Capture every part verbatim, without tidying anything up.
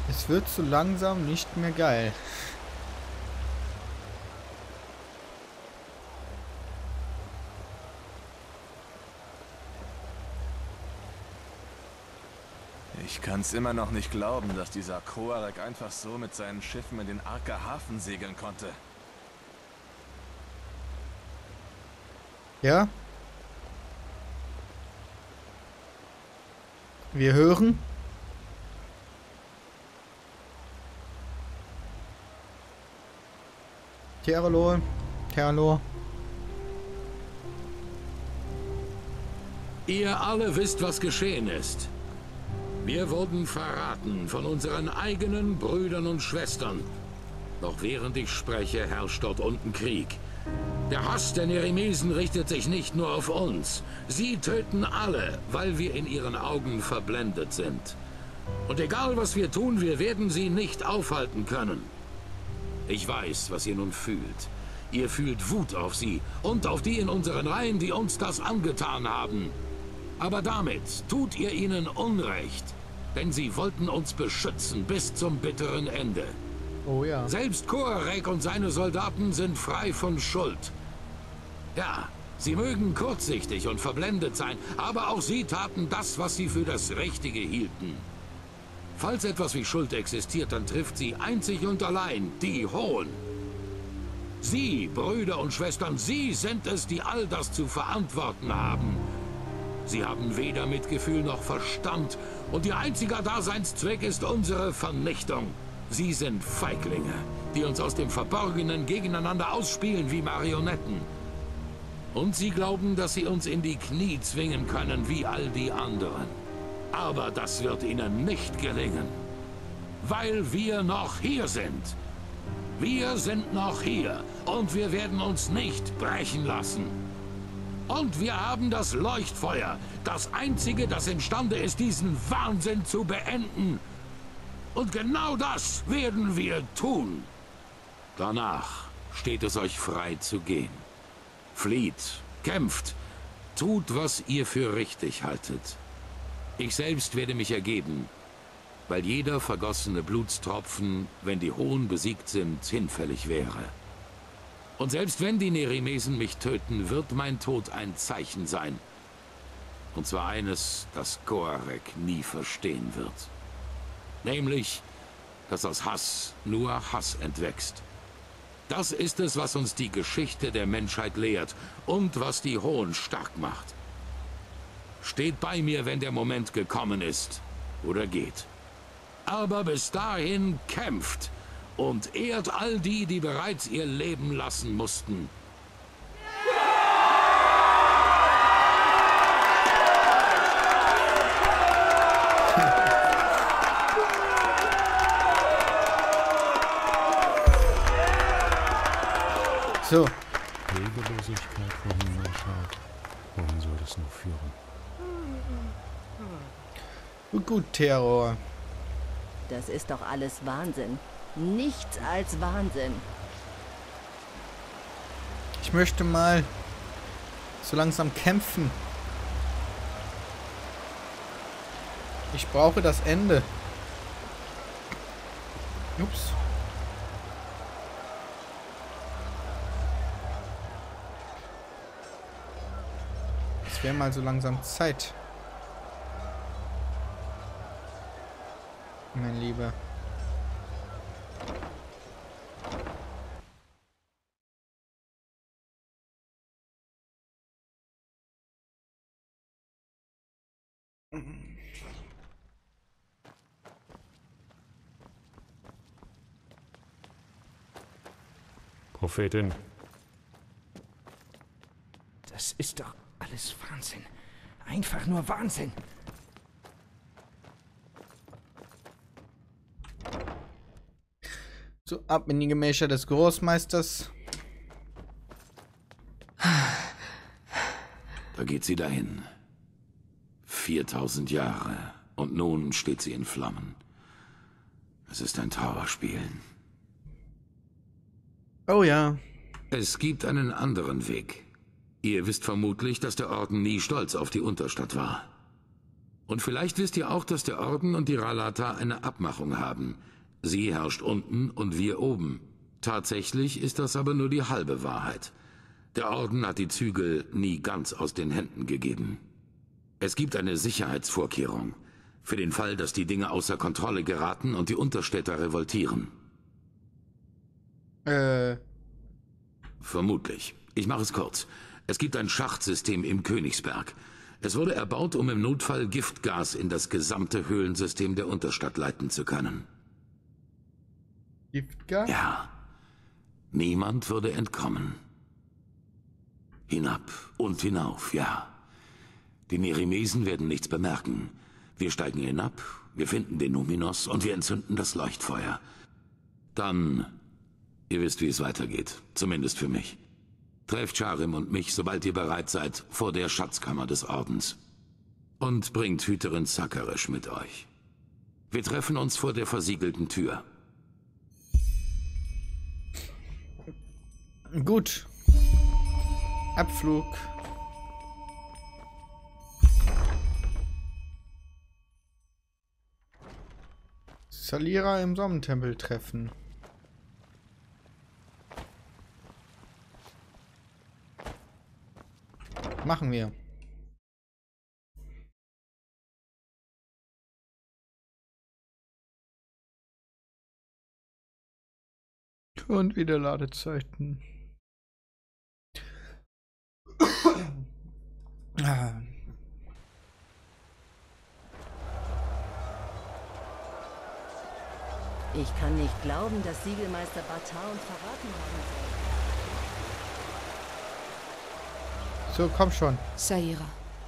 Es wird so langsam nicht mehr geil. Ich kann's immer noch nicht glauben, dass dieser Koarek einfach so mit seinen Schiffen in den Arker Hafen segeln konnte. Ja? Wir hören. Terralor. Terralor. Ihr alle wisst, was geschehen ist. Wir wurden verraten von unseren eigenen Brüdern und Schwestern. Doch während ich spreche, herrscht dort unten Krieg. Der Hass der Nerimesen richtet sich nicht nur auf uns. Sie töten alle, weil wir in ihren Augen verblendet sind. Und egal, was wir tun, wir werden sie nicht aufhalten können. Ich weiß, was ihr nun fühlt. Ihr fühlt Wut auf sie und auf die in unseren Reihen, die uns das angetan haben. Aber damit tut ihr ihnen Unrecht, denn sie wollten uns beschützen bis zum bitteren Ende. Oh ja. Selbst Koarek und seine Soldaten sind frei von Schuld. Ja, sie mögen kurzsichtig und verblendet sein, aber auch sie taten das, was sie für das Richtige hielten. Falls etwas wie Schuld existiert, dann trifft sie einzig und allein die Hohen. Sie, Brüder und Schwestern, sie sind es, die all das zu verantworten haben. Sie haben weder Mitgefühl noch Verstand und ihr einziger Daseinszweck ist unsere Vernichtung. Sie sind Feiglinge, die uns aus dem Verborgenen gegeneinander ausspielen wie Marionetten. Und sie glauben, dass sie uns in die Knie zwingen können wie all die anderen. Aber das wird ihnen nicht gelingen, weil wir noch hier sind. Wir sind noch hier und wir werden uns nicht brechen lassen. Und wir haben das Leuchtfeuer, das einzige, das imstande ist, diesen Wahnsinn zu beenden. Und genau das werden wir tun. Danach steht es euch frei zu gehen. Flieht, kämpft, tut, was ihr für richtig haltet. Ich selbst werde mich ergeben, weil jeder vergossene Blutstropfen, wenn die Hohen besiegt sind, hinfällig wäre. Und selbst wenn die Nerimesen mich töten, wird mein Tod ein Zeichen sein. Und zwar eines, das Koarek nie verstehen wird. Nämlich, dass aus Hass nur Hass entwächst. Das ist es, was uns die Geschichte der Menschheit lehrt und was die Hohen stark macht. Steht bei mir, wenn der Moment gekommen ist, oder geht. Aber bis dahin kämpft und ehrt all die, die bereits ihr Leben lassen mussten. So. Regellosigkeit, wohin man schaut. Wohin soll das nur führen? Gut, Terror. Das ist doch alles Wahnsinn. Nichts als Wahnsinn. Ich möchte mal so langsam kämpfen. Ich brauche das Ende. Ups. Es wäre mal so langsam Zeit. Mein Lieber. Prophetin. Das ist doch alles Wahnsinn. Einfach nur Wahnsinn. So, ab in die Gemächer des Großmeisters. Da geht sie dahin. viertausend Jahre. Und nun steht sie in Flammen. Es ist ein Trauerspiel. Oh ja. Es gibt einen anderen Weg. Ihr wisst vermutlich, dass der Orden nie stolz auf die Unterstadt war. Und vielleicht wisst ihr auch, dass der Orden und die Rhalata eine Abmachung haben. Sie herrscht unten und wir oben. Tatsächlich ist das aber nur die halbe Wahrheit. Der Orden hat die Zügel nie ganz aus den Händen gegeben. Es gibt eine Sicherheitsvorkehrung. Für den Fall, dass die Dinge außer Kontrolle geraten und die Unterstädter revoltieren. Äh. Vermutlich. Ich mache es kurz. Es gibt ein Schachtsystem im Königsberg. Es wurde erbaut, um im Notfall Giftgas in das gesamte Höhlensystem der Unterstadt leiten zu können. Giftgas? Ja. Niemand würde entkommen. Hinab und hinauf, ja. Die Nerimesen werden nichts bemerken. Wir steigen hinab, wir finden den Numinos und wir entzünden das Leuchtfeuer. Dann, ihr wisst, wie es weitergeht. Zumindest für mich. Trefft Charim und mich, sobald ihr bereit seid, vor der Schatzkammer des Ordens. Und bringt Hüterin Zakaresh mit euch. Wir treffen uns vor der versiegelten Tür. Gut. Abflug. Salira im Sonnentempel treffen. Machen wir. Und wieder Ladezeiten. Ah. Ich kann nicht glauben, dass Siegelmeister Batar uns verraten haben soll. So, komm schon. Saira.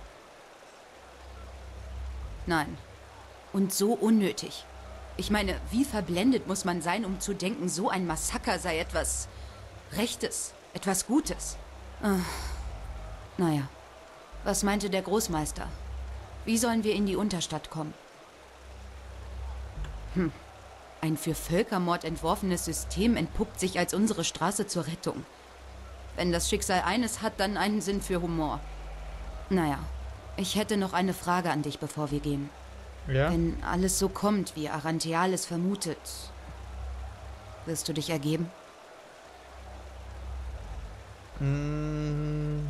Nein. Und so unnötig. Ich meine, wie verblendet muss man sein, um zu denken, so ein Massaker sei etwas Rechtes, etwas Gutes. Ah. Naja. Was meinte der Großmeister? Wie sollen wir in die Unterstadt kommen? Hm. Ein für Völkermord entworfenes System entpuppt sich als unsere Straße zur Rettung. Wenn das Schicksal eines hat, dann einen Sinn für Humor. Naja, ich hätte noch eine Frage an dich, bevor wir gehen. Ja? Wenn alles so kommt, wie Arantheal es vermutet, wirst du dich ergeben? Mm.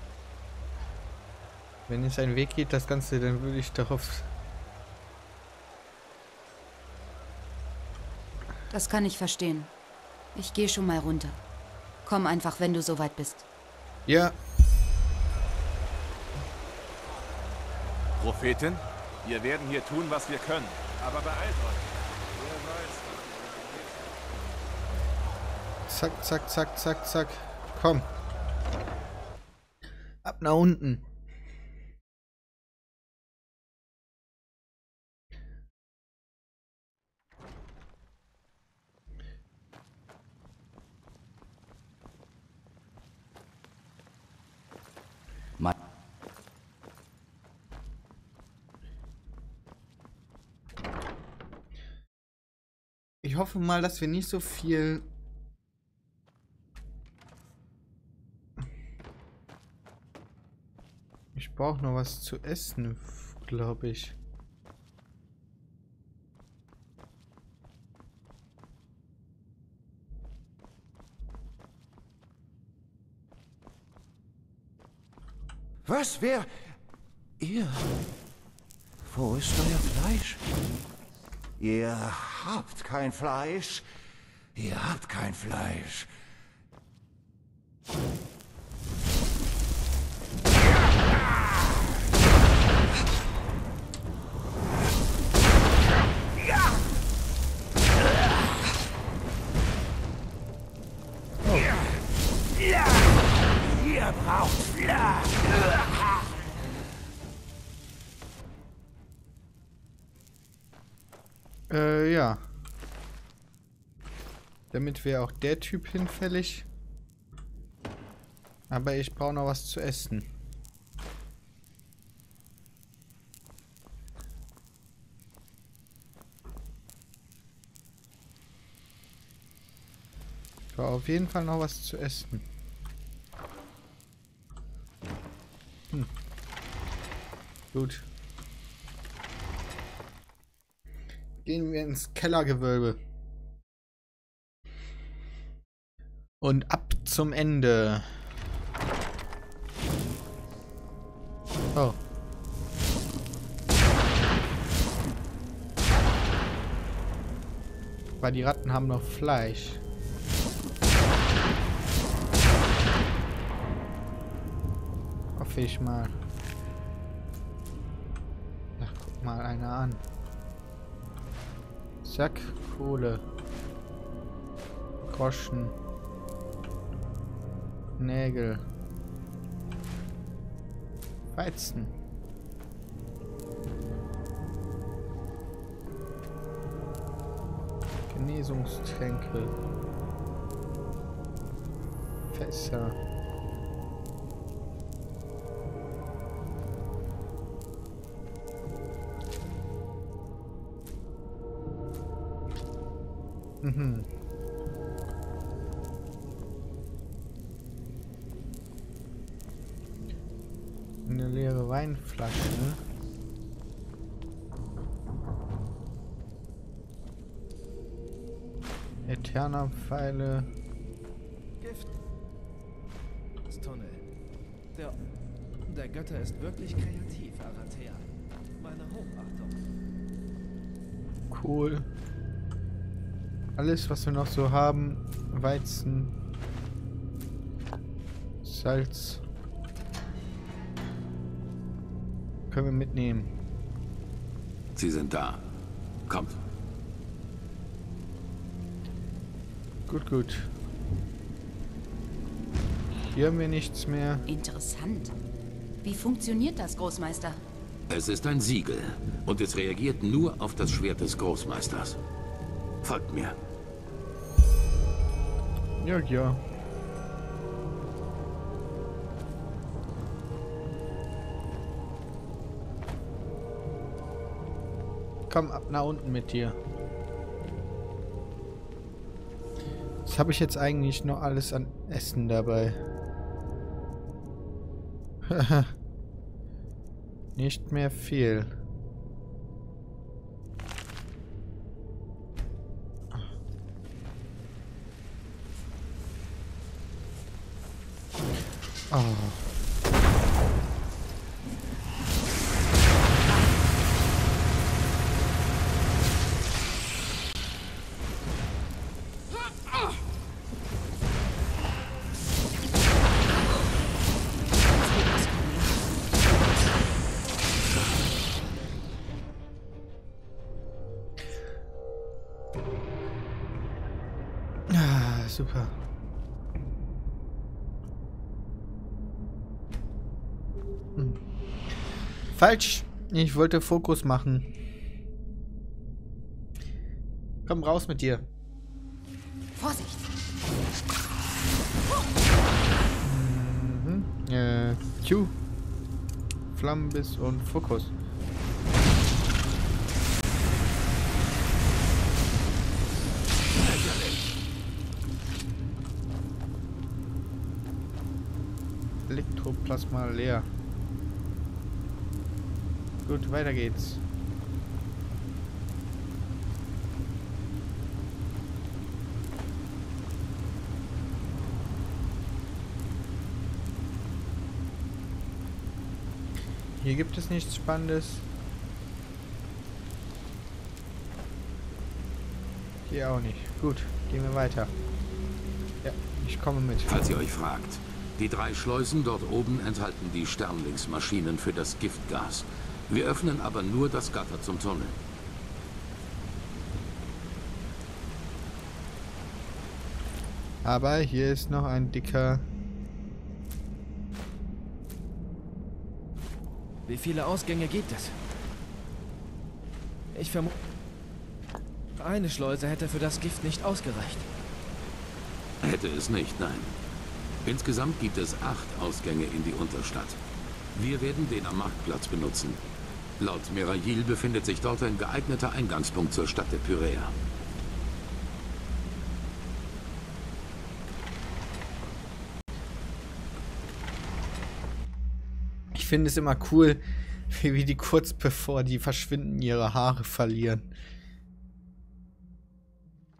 Wenn es einen Weg geht, das Ganze, dann würde ich darauf... Das kann ich verstehen. Ich gehe schon mal runter. Komm einfach, wenn du soweit bist. Ja. Prophetin, wir werden hier tun, was wir können. Aber beeilt euch. Wer weiß. Zack, zack, zack, zack, zack. Komm. Ab nach unten. Ich hoffe mal, dass wir nicht so viel... Ich brauche noch was zu essen, glaube ich. Was? Wer? Ihr? Wo ist euer Fleisch? Ihr habt kein Fleisch. Ihr habt kein Fleisch. Ihr braucht Fleisch. Äh, ja. Damit wäre auch der Typ hinfällig. Aber ich brauche noch was zu essen. Ich brauche auf jeden Fall noch was zu essen. Hm. Gut. Gehen wir ins Kellergewölbe. Und ab zum Ende. Oh. Weil die Ratten haben noch Fleisch. Hoffe ich mal. Ach, guck mal einer an. Sack, Kohle. Groschen. Nägel. Weizen. Genesungstränke. Fässer. Mhm. Eine leere Weinflasche. Eterna Pfeile. Gift. Das Tunnel. Der, der Götter ist wirklich kreativ, Arathea. Meine Hochachtung. Cool. Alles, was wir noch so haben. Weizen. Salz. Können wir mitnehmen. Sie sind da. Kommt. Gut, gut. Hier haben wir nichts mehr. Interessant. Wie funktioniert das, Großmeister? Es ist ein Siegel und es reagiert nur auf das Schwert des Großmeisters. Folgt mir. Ja, ja. Komm ab nach unten mit dir. Was habe ich jetzt eigentlich noch alles an Essen dabei? Nicht mehr viel. Oh. Ah, super. Hm. Falsch. Ich wollte Fokus machen. Komm raus mit dir. Vorsicht! Mhm. Äh, Q. Flammenbiss und Fokus. Elektroplasma leer. Gut, weiter geht's. Hier gibt es nichts Spannendes. Hier auch nicht. Gut, gehen wir weiter. Ja, ich komme mit. Falls ihr euch fragt, die drei Schleusen dort oben enthalten die Sternlingsmaschinen für das Giftgas. Wir öffnen aber nur das Gatter zum Tunnel. Aber hier ist noch ein dicker... Wie viele Ausgänge gibt es? Ich vermute, eine Schleuse hätte für das Gift nicht ausgereicht. Hätte es nicht, nein. Insgesamt gibt es acht Ausgänge in die Unterstadt. Wir werden den am Marktplatz benutzen. Laut Mirail befindet sich dort ein geeigneter Eingangspunkt zur Stadt der Pyräa. Ich finde es immer cool, wie die kurz bevor die verschwinden ihre Haare verlieren.